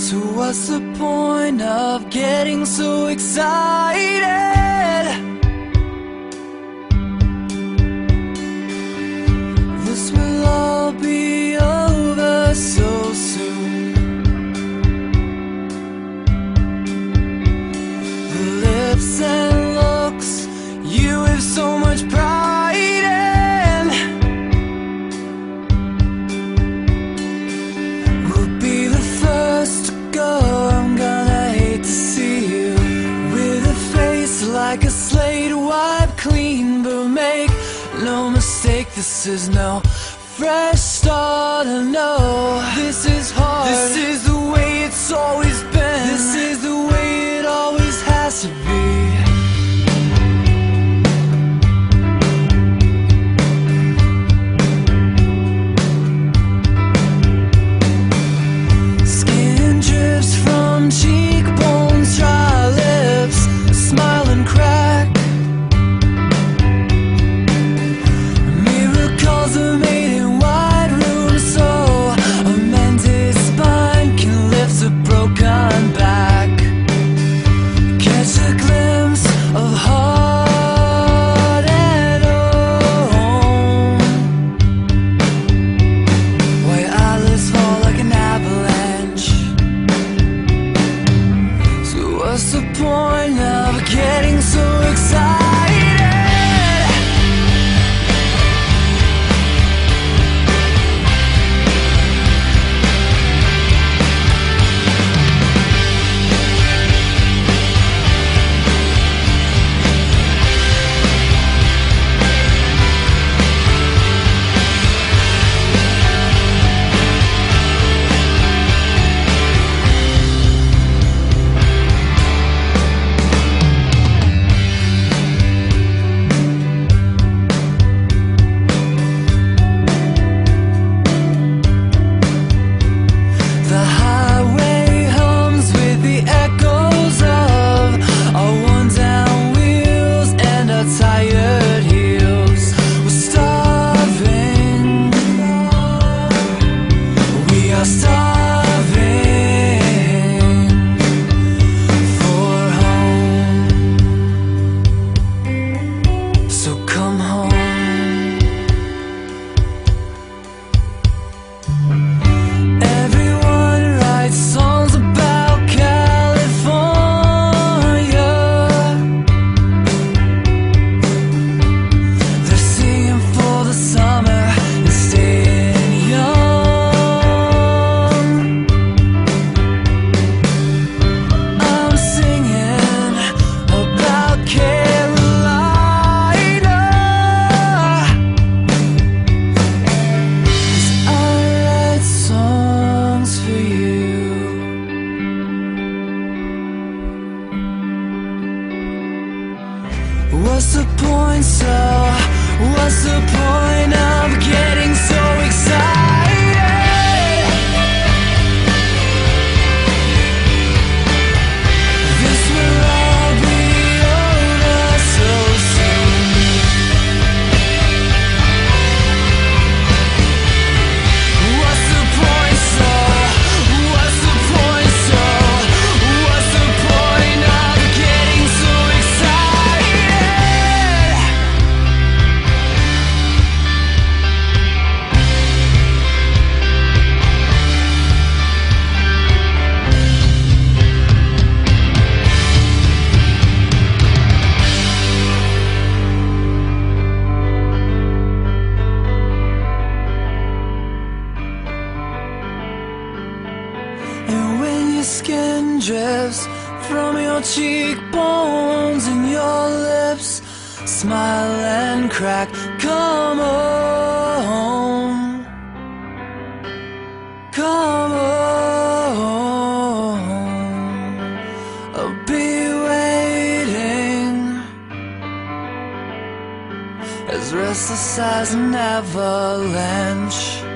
So what's the point of getting so excited? This will all be over so soon. The lips and looks you have so much pride in will be the first to go. I'm gonna hate to see you with a face like a slate wiped clean, but make no mistake, this is no fresh start. I know this is hard. This is the way it's always been. This is the way it always has to be. Skin drifts from cheekbones, dry lips, smile and crack. Miracles are made in wide rooms, so a mended spine can lift a broken back. Catch a glimpse of heart and home. White eyelids fall like an avalanche. So what's the point of getting so excited? What's the point, so what's the point of getting so excited? This will all be over so soon. What's the point, so what's the point, so what's the point of getting so excited? And when your skin drifts from your cheekbones and your lips smile and crack, come home, come home. I'll be waiting, as restless as an avalanche.